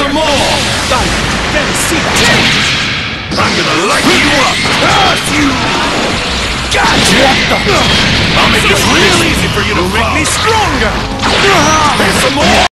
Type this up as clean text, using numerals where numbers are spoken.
some more! Then see I'm gonna light you up! You! Gotcha! I'll make it real easy for you to make me stronger! There's some more!